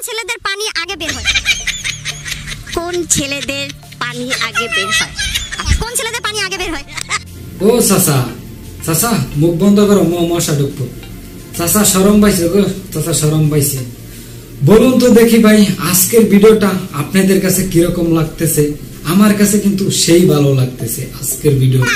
ছেলেদের পানি আগে বের হয়? কোন ছেলেদের পানি আগে বের হয়? কোন ছেলেদের পানি আগে বের হয়? ও চাচা, চাচা মুখ বন্ধ করো, মশা ঢুকবো। চাচা শরম পাইছে গো, চাচা শরম পাইছে। বলুন তো দেখি ভাই, আজকের ভিডিওটা আপনাদের কাছে কিরকম লাগতেছে? আমার কাছে কিন্তু সেই ভালো লাগতেছে আজকের ভিডিওটা।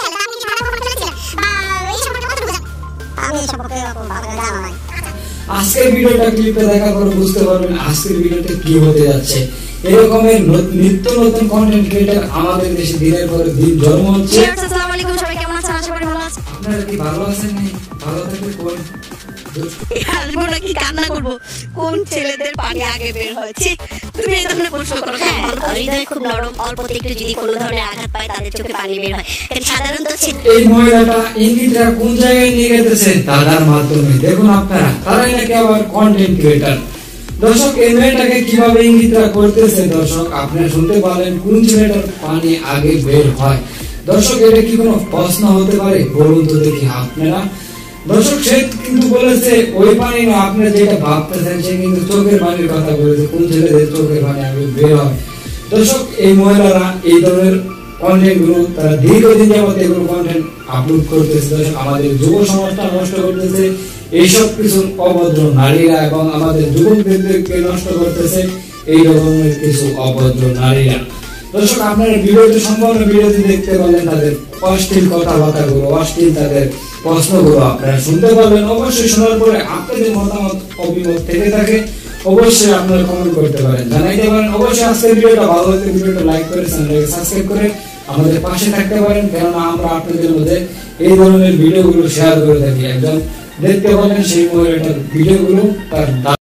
আজকের ভিডিওটা ক্লিপে দেখা করে বুঝতে পারবেন আজকের ভিডিওটা কি হতে যাচ্ছে। এরকমের নিত্য নতুন কন্টেন্ট ক্রিয়েটর আমাদের দেশে দিনের পর দিন জন্ম হচ্ছে। আসসালামু আলাইকুম, সবাই কেমন আছেন? আশা করি ভালো আছেন। আপনারা কি ভালো আছেন? ভালো থাকলে কোন আসবো নাকি কান্না করবো? কোন ছেলেদের পানি আগে বের হয়েছে? তুমি এই ধরনের প্রশ্ন করো। হ্যাঁ, হৃদয় খুব নরম, অল্পতে একটু যদি কোনো ধরনের আঘাত পায় তাদের চোখে পানি বের হয়। কারণ সাধারণত এই মহিলাটা ইঙ্গিতটা কোন জায়গায় নিয়ে গেছে দাদার মাধ্যমে। দেখুন আপনারা, তারাই নাকি আবার কন্টেন্ট ক্রিয়েটর। দর্শক, এই মেয়েটাকে কিভাবে ইঙ্গিতটা করতেছে দর্শক আপনারা শুনতে পারেন। কোন ছেলেটার পানি আগে বের হয়? দর্শক, এটা কি কোনো প্রশ্ন হতে পারে? বলুন তো দেখি আপনারা। দর্শক, সে কিন্তু বলেছে ওই পানি না, আপনারা যেটা ভাবতেছেন সে কিন্তু চোখের পানির কথা বলেছে। কোন ছেলেদের চোখের পানি আগে বের হয়? দর্শক, এই মহিলারা এই ধরনের কন্টেন্ট গুলো তারা দীর্ঘদিন যাবত এগুলো কন্টেন্ট আপলোড করতেছে। দর্শক, আমাদের যুব সমাজটা নষ্ট করতেছে এইসব কিছু অভদ্র নারীরা, এবং আমাদের যুবকদেরকে নষ্ট করতেছে এই রকমের কিছু অভদ্র নারীরা। দর্শক, আপনারা ভিডিওটি সম্পূর্ণ ভিডিওটি দেখতে পারলেন, তাদের অশ্লীল কথাবার্তা গুলো, অশ্লীল তাদের প্রশ্নগুলো আপনারা শুনতে পারবেন। অবশ্যই শোনার পরে আপনাদের মতামত অভিমত থেকে থাকে অবশ্যই আপনারা কমেন্ট করতে পারেন, জানাইতে পারেন। অবশ্যই আজকের ভিডিওটা ভালো লাগলে ভিডিওটা লাইক করে চ্যানেলটাকে সাবস্ক্রাইব করে আমাদের পাশে থাকতে পারেন, কেননা আমরা আপনাদের মধ্যে এই ধরনের ভিডিওগুলো শেয়ার করে থাকি। একজন দেখতে পারেন সেই মহিলাটার ভিডিওগুলো তার